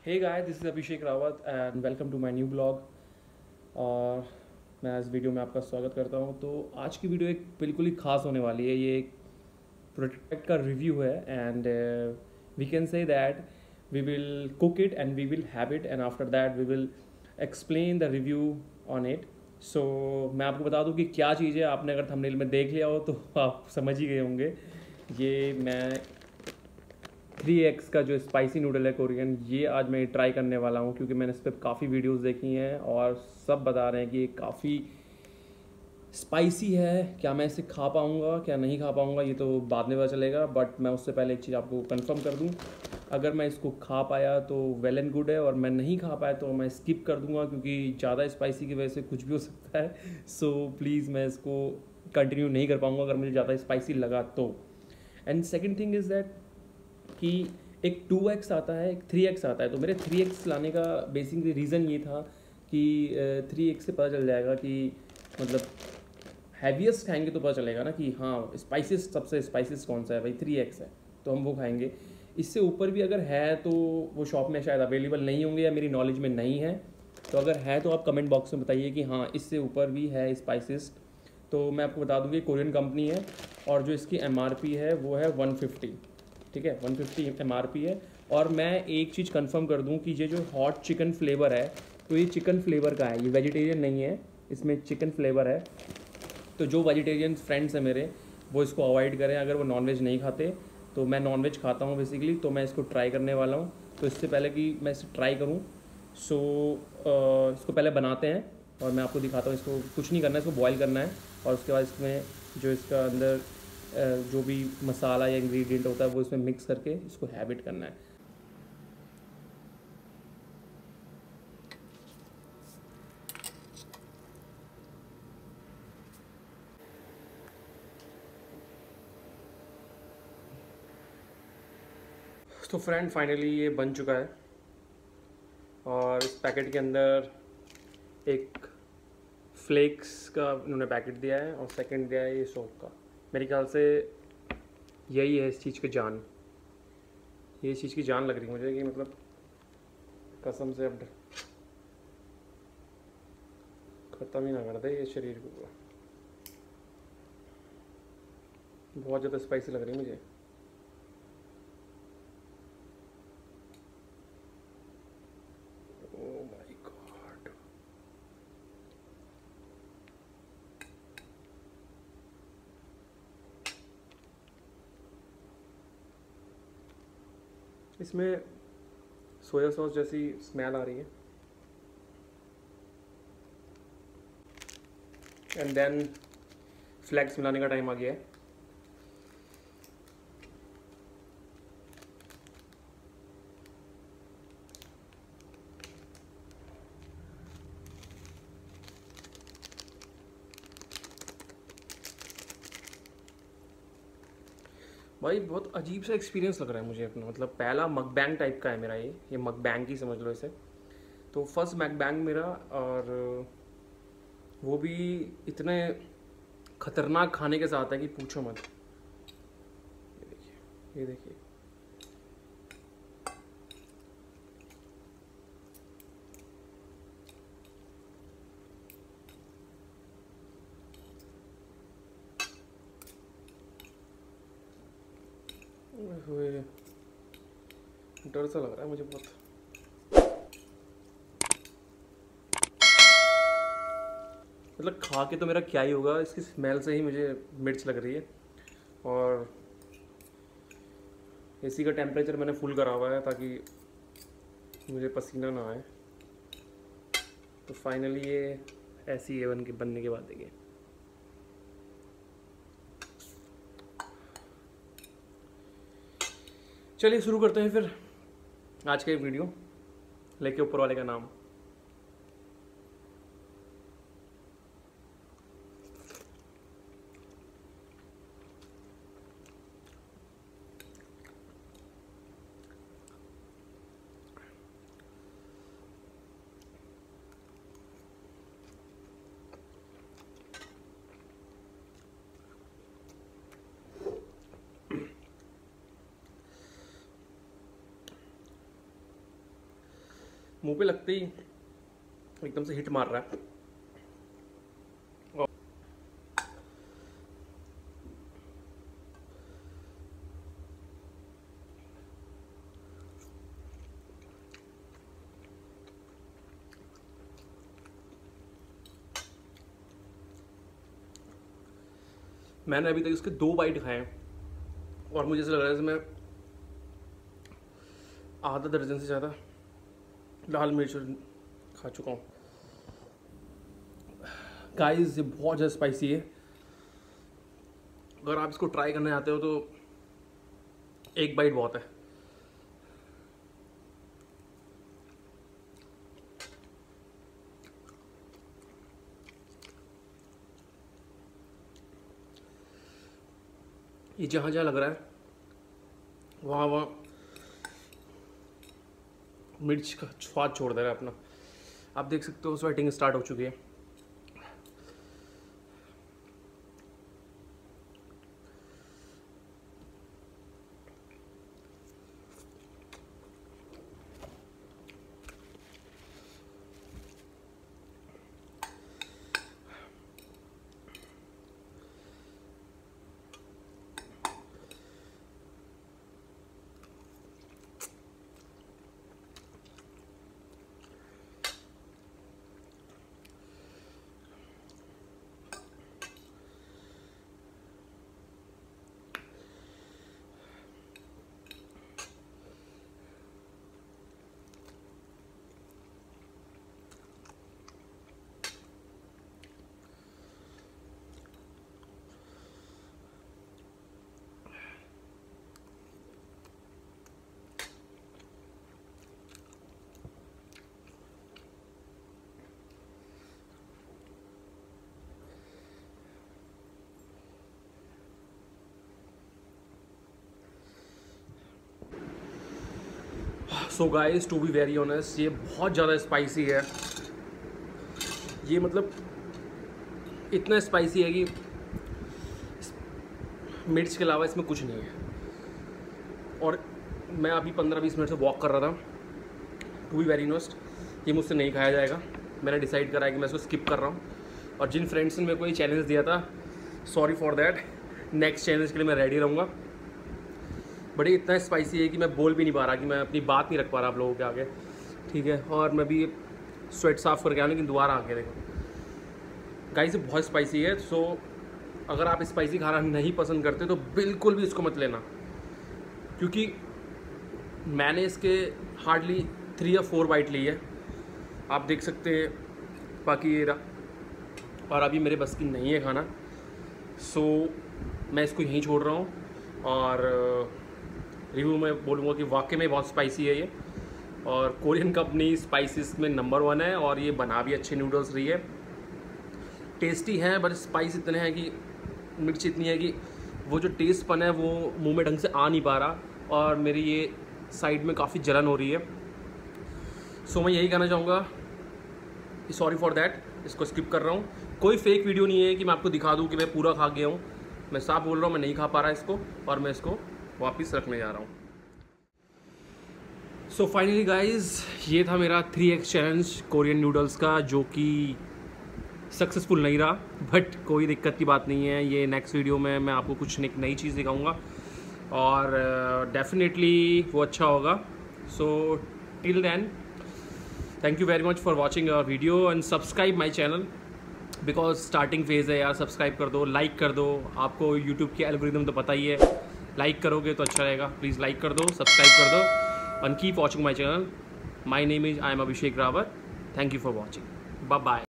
Hey guys, this is Abhishek Rawat and welcome to my new blog. और मैं इस video में आपका स्वागत करता हूं। तो आज की वीडियो एक बिल्कुल ही खास होने वाली है। ये एक प्रोडक्ट का रिव्यू है and we can say that we will cook it and we will have it and after that we will explain the review on it. So मैं आपको बता दूं कि क्या चीज़ है। आपने अगर थंबनेल में देख लिया हो तो आप समझ ही गए होंगे। ये मैं 3x का जो स्पाइसी नूडल है कोरियन, ये आज मैं ट्राई करने वाला हूँ क्योंकि मैंने इस पर काफ़ी वीडियोस देखी हैं और सब बता रहे हैं कि ये काफ़ी स्पाइसी है। क्या मैं इसे खा पाऊँगा क्या नहीं खा पाऊँगा ये तो बाद में पता चलेगा, बट मैं उससे पहले एक चीज़ आपको कंफर्म कर दूँ। अगर मैं इसको खा पाया तो वेल एंड गुड है, और मैं नहीं खा पाया तो मैं स्किप कर दूँगा क्योंकि ज़्यादा स्पाइसी की वजह से कुछ भी हो सकता है। सो प्लीज़ मैं इसको कंटिन्यू नहीं कर पाऊँगा अगर मुझे ज़्यादा स्पाइसी लगा तो। And second thing is that कि एक 2x आता है, एक 3x आता है। तो मेरे 3x लाने का बेसिकली रीज़न ये था कि 3x से पता चल जाएगा कि मतलब हैवीएस्ट खाएंगे तो पता चलेगा ना कि हाँ स्पाइसेस सबसे स्पाइसेस कौन सा है, भाई 3x है तो हम वो खाएंगे। इससे ऊपर भी अगर है तो वो शॉप में शायद अवेलेबल नहीं होंगे या मेरी नॉलेज में नहीं है। तो अगर है तो आप कमेंट बॉक्स में बताइए कि हाँ इससे ऊपर भी है स्पाइसेस। तो मैं आपको बता दूँ कि कोरियन कंपनी है और जो इसकी MRP है वो है 150। ठीक है, 150 MRP है। और मैं एक चीज़ कंफर्म कर दूं कि ये जो हॉट चिकन फ्लेवर है तो ये चिकन फ्लेवर का है, ये वेजिटेरियन नहीं है, इसमें चिकन फ्लेवर है। तो जो वेजिटेरियन फ्रेंड्स हैं मेरे वो इसको अवॉइड करें अगर वो नॉनवेज नहीं खाते। तो मैं नॉनवेज खाता हूँ बेसिकली, तो मैं इसको ट्राई करने वाला हूँ। तो इससे पहले कि मैं इसे ट्राई करूँ सो इसको पहले बनाते हैं और मैं आपको दिखाता हूँ। इसको कुछ नहीं करना है, इसको बॉईल करना है और उसके बाद इसमें जो इसका अंदर जो भी मसाला या इंग्रेडिएंट होता है वो इसमें मिक्स करके इसको हैबिट करना है। तो फ्रेंड फाइनली ये बन चुका है और इस पैकेट के अंदर एक फ्लेक्स का उन्होंने पैकेट दिया है और सेकंड दिया है ये सोप का। मेरे ख्याल से यही है इस चीज़ की जान। ये इस चीज़ की जान लग रही है मुझे कि मतलब कसम से अब ख़त्म ही ना कर दे ये शरीर को। बहुत ज़्यादा स्पाइसी लग रही है मुझे। Oh my god. इसमें सोया सॉस जैसी स्मेल आ रही है एंड देन फ्लैक्स मिलाने का टाइम आ गया है। भाई बहुत अजीब सा एक्सपीरियंस लग रहा है मुझे अपना, मतलब पहला मकबैंग टाइप का है मेरा ये मकबैंग ही समझ लो इसे। तो फर्स्ट मकबैंग मेरा, और वो भी इतने खतरनाक खाने के साथ है कि पूछो मत। ये देखिए, ये देखिए। ओए, डर सा लग रहा है मुझे बहुत। मतलब खा के तो मेरा क्या ही होगा, इसकी स्मेल से ही मुझे मिर्च लग रही है। और एसी का टेम्परेचर मैंने फुल करा हुआ है ताकि मुझे पसीना ना आए। तो फाइनली ये ऐसी है बनने के बाद देखिए। चलिए शुरू करते हैं फिर आज का ये वीडियो लेके ऊपर वाले का नाम। मुंह पे लगते ही एकदम से हिट मार रहा है। मैंने अभी तक इसके 2 बाइट खाए हैं और मुझे ऐसा लग रहा है जैसे मैं आधा दर्जन से ज़्यादा लाल मिर्च खा चुका हूँ। गाइस ये बहुत ज़्यादा स्पाइसी है। अगर आप इसको ट्राई करने आते हो तो 1 बाइट बहुत है। ये जहाँ जहाँ लग रहा है वहाँ वहाँ मिर्च का स्वाद छोड़ दे रहा है अपना। आप देख सकते हो स्वेटिंग स्टार्ट हो चुकी है। So guys to be very honest ये बहुत ज़्यादा स्पाइसी है। ये मतलब इतना स्पाइसी है कि मिर्च के अलावा इसमें कुछ नहीं है। और मैं अभी 15-20 मिनट से वॉक कर रहा था। टू बी वेरी ऑनेस्ट ये मुझसे नहीं खाया जाएगा। मैंने डिसाइड करा है कि मैं इसको स्किप कर रहा हूँ। और जिन फ्रेंड्स ने मेरे को ये चैलेंज दिया था, sorry for that. Next challenge के लिए मैं रेडी रहूँगा। बट ये इतना स्पाइसी है कि मैं बोल भी नहीं पा रहा, कि मैं अपनी बात नहीं रख पा रहा आप लोगों के आगे, ठीक है। और मैं भी स्वेट साफ़ करके आया, लेकिन दोबारा आके देखो गाइस ये बहुत स्पाइसी है। सो अगर आप स्पाइसी खाना नहीं पसंद करते तो बिल्कुल भी इसको मत लेना, क्योंकि मैंने इसके हार्डली 3 या 4 बाइट ली है। आप देख सकते हैं बाकी ये रहा। और अभी मेरे बस की नहीं है खाना। सो मैं इसको यहीं छोड़ रहा हूँ। और रिव्यू में बोलूँगा कि वाकई में बहुत स्पाइसी है ये। और कोरियन कंपनी स्पाइसेस में नंबर 1 है। और ये बना भी अच्छे नूडल्स रही है, टेस्टी है। बट स्पाइस इतने हैं कि मिर्च इतनी है कि वो जो टेस्टपन है वो मुंह में ढंग से आ नहीं पा रहा। और मेरी ये साइड में काफ़ी जलन हो रही है। सो मैं यही कहना चाहूँगा, सॉरी फॉर दैट, इसको स्किप कर रहा हूँ। कोई फेक वीडियो नहीं है कि मैं आपको दिखा दूँ कि मैं पूरा खा गया हूँ। मैं साफ बोल रहा हूँ, मैं नहीं खा पा रहा इसको और मैं इसको वापस रखने जा रहा हूँ। सो फाइनली गाइज ये था मेरा 3x चैलेंज कोरियन नूडल्स का, जो कि सक्सेसफुल नहीं रहा। बट कोई दिक्कत की बात नहीं है। ये नेक्स्ट वीडियो में मैं आपको कुछ नई चीज़ दिखाऊंगा और डेफिनेटली वो अच्छा होगा। So till then thank you very much for watching our video and subscribe my channel, because starting phase है यार। सब्सक्राइब कर दो, लाइक कर दो। आपको यूट्यूब की एल्गोरिदम तो पता ही है, लाइक करोगे तो अच्छा रहेगा। प्लीज़ लाइक कर दो, सब्सक्राइब कर दो and keep watching my channel. My name is I am Abhishek Rawat. Thank you for watching. Bye bye.